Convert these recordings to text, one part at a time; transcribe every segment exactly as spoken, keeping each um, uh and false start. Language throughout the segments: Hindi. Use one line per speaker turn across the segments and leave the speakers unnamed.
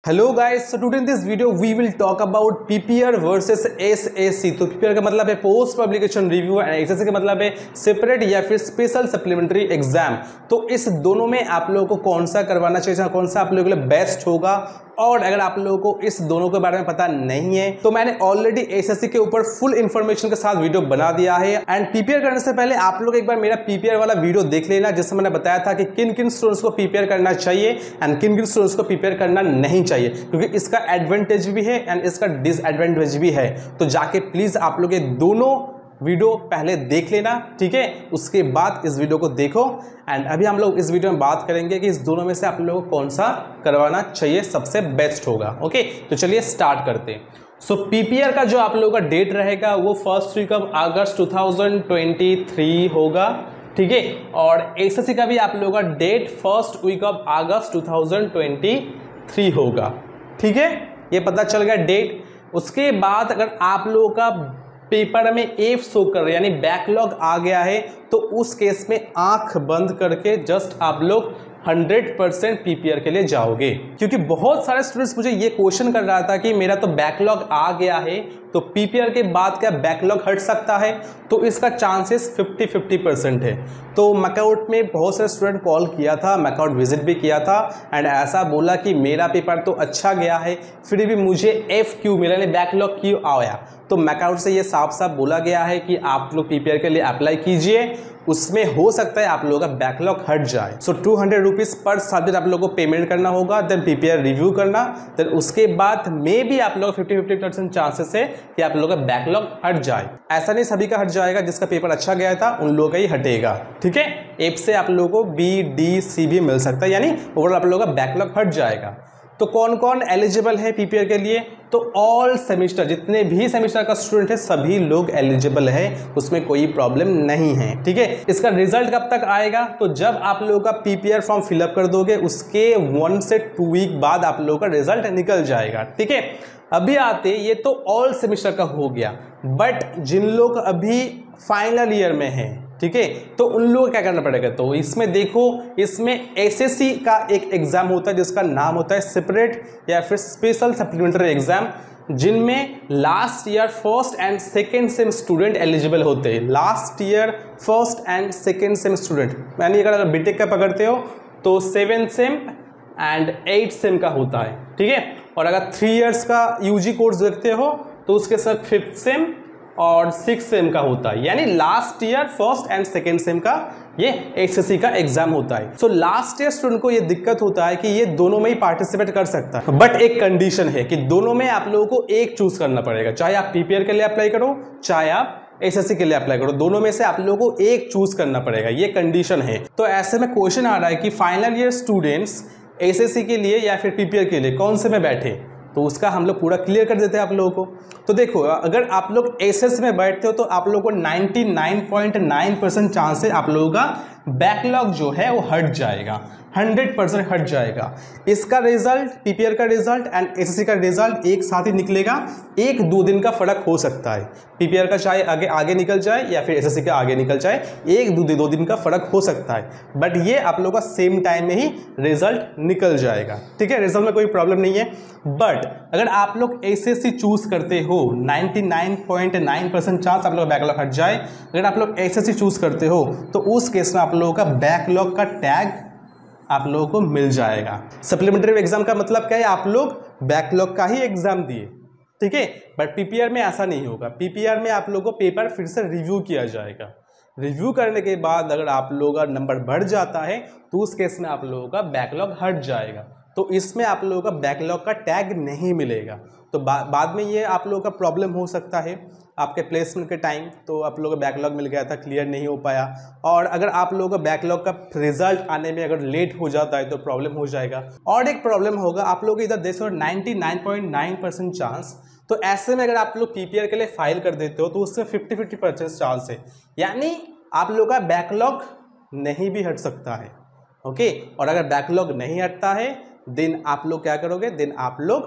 Hello guys, so today in this video we will talk about PPR versus SSC. तो पीपीआर का मतलब है post publication review and SSC का मतलब है सेपरेट या फिर स्पेशल सप्लीमेंट्री एग्जाम। तो इस दोनों में आप लोगों को कौन सा करवाना चाहिए, कौन सा आप लोगों के लिए बेस्ट होगा, और अगर आप लोगों को इस दोनों के बारे में पता नहीं है तो मैंने ऑलरेडी एसएससी के ऊपर फुल इन्फॉर्मेशन के साथ वीडियो बना दिया है। एंड पीपीआर करने से पहले आप लोग एक बार मेरा पीपीआर वाला वीडियो देख लेना, जिसमें मैंने बताया था कि किन किन स्टूडेंट्स को पीपीआर करना चाहिए एंड किन किन स्टूडेंट्स को पीपीआर करना नहीं चाहिए, क्योंकि इसका एडवांटेज भी है एंड इसका डिसएडवांटेज भी है। तो जाके प्लीज आप लोग ये दोनों वीडियो पहले देख लेना, ठीक है, उसके बाद इस वीडियो को देखो। एंड अभी हम लोग इस वीडियो में बात करेंगे कि इस दोनों में से आप लोगों को कौन सा करवाना चाहिए, सबसे बेस्ट होगा। ओके, तो चलिए स्टार्ट करते हैं। सो पीपीआर का जो आप लोगों का डेट रहेगा वो first week of August two thousand twenty three होगा, ठीक है, और एसएससी का भी आप लोगों का date first week of August two thousand twenty three होगा, ठीक है, ये पता चल गया डेट। उसके बाद अगर आप लोगों का पेपर में एफ शो कर रहा है यानी बैकलॉग आ गया है, तो उस केस में आंख बंद करके जस्ट आप लोग हंड्रेड परसेंट पीपीआर के लिए जाओगे। क्योंकि बहुत सारे स्टूडेंट्स मुझे ये क्वेश्चन कर रहा था कि मेरा तो बैकलॉग आ गया है, तो पीपीआर के बाद क्या बैकलॉग हट सकता है? तो इसका चांसेस फिफ्टी फिफ्टी परसेंट है। तो मैकआउट में बहुत सारे स्टूडेंट कॉल किया था, मैकआउट विजिट भी किया था एंड ऐसा बोला कि मेरा पेपर तो अच्छा गया है, फिर भी मुझे एफ क्यों मिला, बैकलॉग क्यों आया। तो मैकआउट से ये साफ साफ बोला गया है कि आप लोग पीपीआर के लिए अप्लाई कीजिए, उसमें हो सकता है आप लोगों का बैकलॉग हट जाए। सो टू हंड्रेड रुपीज पर सब्जेक्ट आप लोगों को पेमेंट करना होगा, देन पीपीआर रिव्यू करना, देन उसके बाद मे भी आप लोग फिफ्टी फिफ्टी परसेंट चांसेस है कि आप लोगों का बैकलॉग हट जाए। ऐसा नहीं सभी का हट जाएगा, जिसका पेपर अच्छा गया था उन लोगों का ही हटेगा, ठीक है। एप से आप लोगों को बी डी सी भी मिल सकता है, यानी ओवरऑल आप लोगों का बैकलॉग हट जाएगा। तो कौन कौन एलिजिबल है पीपीआर के लिए? तो ऑल सेमिस्टर, जितने भी सेमिस्टर का स्टूडेंट है सभी लोग एलिजिबल है, उसमें कोई प्रॉब्लम नहीं है, ठीक है। इसका रिजल्ट कब तक आएगा? तो जब आप लोगों का पीपीआर फॉर्म फिलअप कर दोगे उसके वन से टू वीक बाद आप लोगों का रिजल्ट निकल जाएगा, ठीक है। अभी आते, ये तो ऑल सेमिस्टर का हो गया, बट जिन लोग अभी फाइनल ईयर में है, ठीक है, तो उन लोगों को क्या करना पड़ेगा? तो इसमें देखो, इसमें एसएससी का एक एग्जाम होता है जिसका नाम होता है सेपरेट या फिर स्पेशल सप्लीमेंट्री एग्जाम, जिनमें last year first and second sem student eligible होते हैं। Last year first and second sem student, यानी अगर बीटेक का पकड़ते हो तो seven sem and eight sem का होता है, ठीक है। और अगर थ्री इयर्स का यूजी कोर्स देखते हो तो उसके साथ फिफ्थ सेम और सिक्स सेम का होता है, यानी last year first and second sem का ये एसएससी का एग्जाम होता है। सो लास्ट ईयर स्टूडेंट को ये दिक्कत होता है कि ये दोनों में ही पार्टिसिपेट कर सकता है, बट एक कंडीशन है कि दोनों में आप लोगों को एक चूज करना पड़ेगा, चाहे आप पीपीआर के लिए अप्लाई करो चाहे आप एसएससी के लिए अप्लाई करो, दोनों में से आप लोगों को एक चूज करना पड़ेगा, ये कंडीशन है। तो ऐसे में क्वेश्चन आ रहा है कि फाइनल ईयर स्टूडेंट्स एसएससी के लिए या फिर पीपीआर के लिए कौन से में बैठे, तो उसका हम लोग पूरा क्लियर कर देते हैं आप लोगों को। तो देखो, अगर आप लोग एसएस में बैठते हो तो आप लोगों को ninety nine point nine percent chance है आप लोगों का बैकलॉग जो है वो हट जाएगा, हंड्रेड परसेंट हट जाएगा। इसका रिजल्ट, पीपीआर का रिजल्ट एंड एसएससी का रिजल्ट एक साथ ही निकलेगा, एक दो दिन का फर्क हो सकता है, पीपीआर का चाहे आगे आगे निकल जाए या फिर एसएससी का आगे निकल जाए, एक दो दो दिन का फर्क हो सकता है, बट ये आप लोगों का सेम टाइम में ही रिजल्ट निकल जाएगा, ठीक है। रिजल्ट में कोई प्रॉब्लम नहीं है, बट अगर आप लोग एसएससी चूज करते हो ninety nine point nine percent chance आप लोग का बैकलॉग हट जाए। अगर आप लोग एसएससी चूज करते हो तो उस केस में आप लोगों का बैकलॉग का टैग आप लोगों को मिल जाएगा। सप्लीमेंट्री एग्जाम का मतलब क्या है? आप लोग बैकलॉग का ही एग्जाम दिए, ठीक है, बट पीपीआर में ऐसा नहीं होगा। पीपीआर में आप लोगों को पेपर फिर से रिव्यू किया जाएगा, रिव्यू करने के बाद अगर आप लोगों का नंबर बढ़ जाता है तो उस केस में आप लोगों का बैकलॉग हट जाएगा। तो इसमें आप लोगों का बैकलॉग का टैग नहीं मिलेगा, तो बा, बाद में ये आप लोगों का प्रॉब्लम हो सकता है आपके प्लेसमेंट के टाइम। तो आप लोगों को बैकलॉग मिल गया था, क्लियर नहीं हो पाया, और अगर आप लोगों का बैकलॉग का रिजल्ट आने में अगर लेट हो जाता है तो प्रॉब्लम हो जाएगा। और एक प्रॉब्लम होगा, आप लोग इधर देखो ninety nine point nine percent chance, तो ऐसे में अगर आप लोग पीपीआर के लिए फाइल कर देते हो तो उससे फिफ्टी फिफ्टी परसेंट चांस है, यानी आप लोग का बैकलॉग नहीं भी हट सकता है, ओके। और अगर बैकलॉग नहीं हटता है देन आप लोग क्या करोगे? देन आप लोग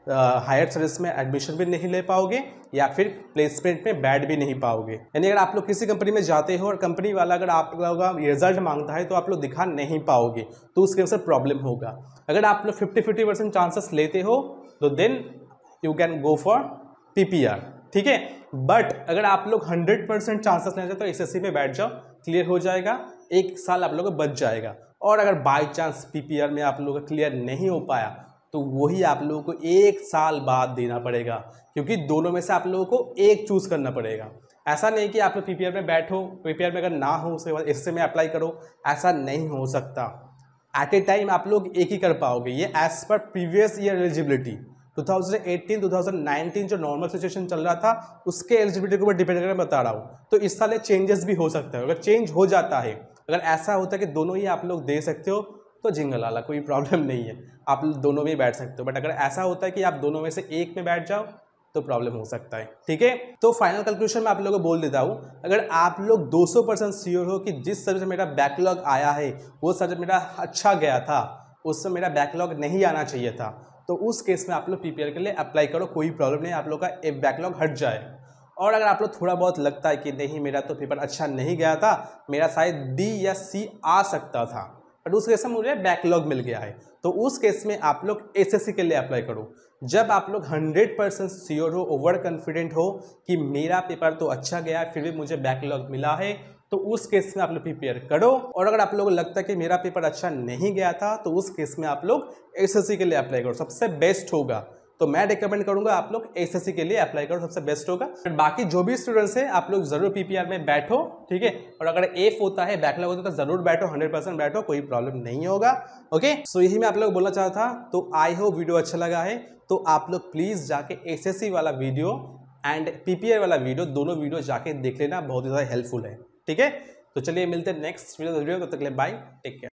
हायर स्टडीज में एडमिशन भी नहीं ले पाओगे या फिर प्लेसमेंट में बैठ भी नहीं पाओगे। यानी अगर आप लोग किसी कंपनी में जाते हो और कंपनी वाला अगर आप लोगों का रिजल्ट मांगता है तो आप लोग दिखा नहीं पाओगे, तो उसके वजह से प्रॉब्लम होगा। अगर आप लोग फिफ्टी फिफ्टी परसेंट चांसेस लेते हो तो then you can go for PPR, ठीक है। बट अगर आप लोग हंड्रेड परसेंट चांसेस लेते हो तो एसएससी में बैठ जाओ, क्लियर हो जाएगा, एक साल आप लोगों को बच जाएगा। और अगर बाय चांस पीपीआर में आप लोगों का क्लियर नहीं हो पाया तो वही आप लोगों को एक साल बाद देना पड़ेगा, क्योंकि दोनों में से आप लोगों को एक चूज करना पड़ेगा। ऐसा नहीं कि आप लोग पीपीआर में बैठो, पीपीआर में अगर ना हो उसके बाद एसएससी में अप्लाई करो, ऐसा नहीं हो सकता। एट ए टाइम आप लोग एक ही कर पाओगे, ये as per previous year eligibility. Two thousand eighteen two thousand nineteen जो नॉर्मल सिचुएशन चल रहा था उसके एलिजिबिलिटी के ऊपर डिपेंड करके बता रहा हूँ, तो इस साल चेंजेस भी हो सकता है। अगर चेंज हो जाता है, अगर ऐसा होता है कि दोनों ही आप लोग दे सकते हो तो जिंगलाला, कोई प्रॉब्लम नहीं है, आप दोनों में बैठ सकते हो। बट अगर ऐसा होता है कि आप दोनों में से एक में बैठ जाओ तो प्रॉब्लम हो सकता है, ठीक है। तो फाइनल कंक्लूजन में आप लोगों को बोल देता हूँ, अगर आप लोग दो सौ परसेंट श्योर हो कि जिस सब्जेक्ट में मेरा बैकलॉग आया है वो सब्जेक्ट मेरा अच्छा गया था, उससे मेरा बैकलॉग नहीं आना चाहिए था, तो उस केस में आप लोग पीपीआर के लिए अप्लाई करो, कोई प्रॉब्लम नहीं, आप लोग का एक बैकलॉग हट जाए। और अगर आप लोग थोड़ा बहुत लगता है कि नहीं मेरा तो पेपर अच्छा नहीं गया था, मेरा शायद डी या सी आ सकता था, बट उस केस में मुझे बैकलॉग मिल गया है, तो उस केस में आप लोग एसएससी के लिए अप्लाई करो। जब आप लोग हंड्रेड परसेंट श्योर हो, ओवर कॉन्फिडेंट हो कि मेरा पेपर तो अच्छा गया है फिर भी मुझे बैकलॉग मिला है, तो उस केस में आप लोग प्रिपेयर करो। और अगर आप लोगों को लगता है कि मेरा पेपर अच्छा नहीं गया था तो उस केस में आप लोग एसएससी के लिए अप्लाई करो, सबसे बेस्ट होगा। तो मैं रिकमेंड करूंगा आप लोग एसएससी के लिए अप्लाई करो, सबसे बेस्ट होगा। बाकी जो भी स्टूडेंट्स हैं आप लोग जरूर पीपीआर में बैठो, ठीक है। और अगर एफ होता है, बैकलॉग होता है तो जरूर बैठो, हंड्रेड परसेंट बैठो, कोई प्रॉब्लम नहीं होगा, ओके। सो यही मैं आप लोग बोलना चाहता था। तो आई होप वीडियो अच्छा लगा है, तो आप लोग प्लीज जाके एसएससी वाला वीडियो एंड पीपीआर वाला वीडियो, दोनों वीडियो जाके देख लेना, बहुत ही ज़्यादा हेल्पफुल है, ठीक है। तो चलिए मिलते हैं नेक्स्ट वीडियो, तब तक के लिए बाय, टेक केयर।